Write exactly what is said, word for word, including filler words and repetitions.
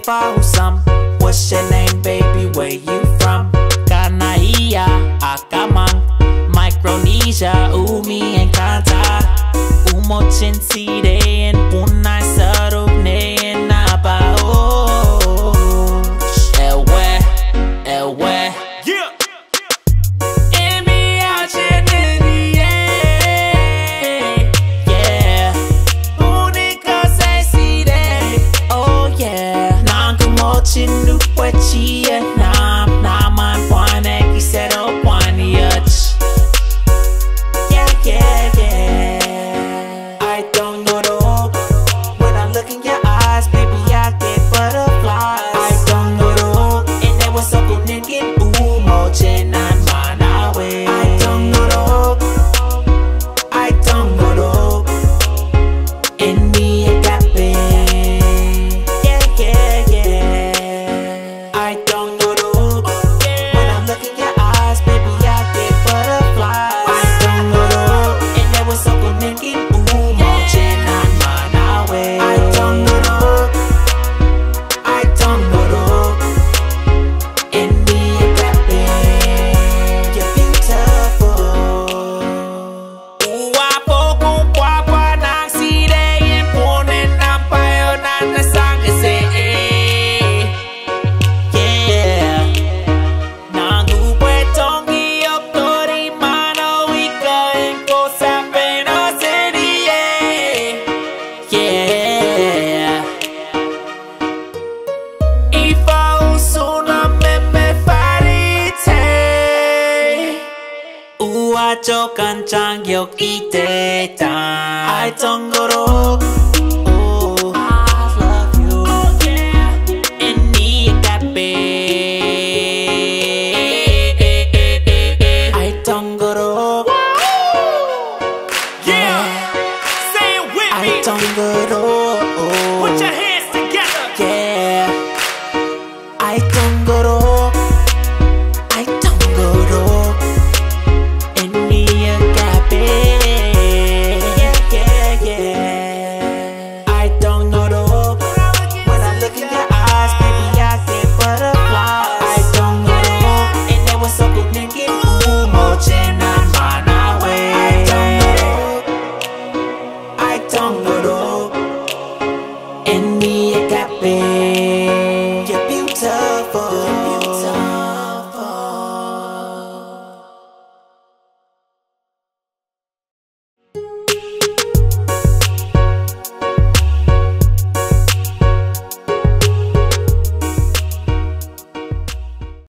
for some. What's your name, baby? Where you from? Kanaia, Akamang, Micronesia, Umi and Kanta, Umochin Side and Punai Sarup Ne and Nabao. Elwe, Elwe. Yeah. Chindu Pachia Nam Naman Panek Isero Paniach. Yeah, yeah, yeah. I don't know the hope. When I look in your eyes, baby, I get butterflies. I don't know the hope. And there was something in Ooh, Mochen and Manawe. I don't know the hope. I don't know the hope. In me, it got big. I don't know the hook. When I look in your eyes, baby, I get butterflies. I don't know the hook. And there was something in it. Ooh, Mochen and Manawe. I don't know the hook. I don't know the hook. In me, it got big. You're beautiful. Ooh, I poke on Papa Nang si de yin punin nampayo na nasang kasi. Cho kancang yok ite tan. I don't go to oh, I love you. Oh yeah. In me got I don't go to Yeah. Say it with me. I don't go to Put your hands together. yeah. I don't go to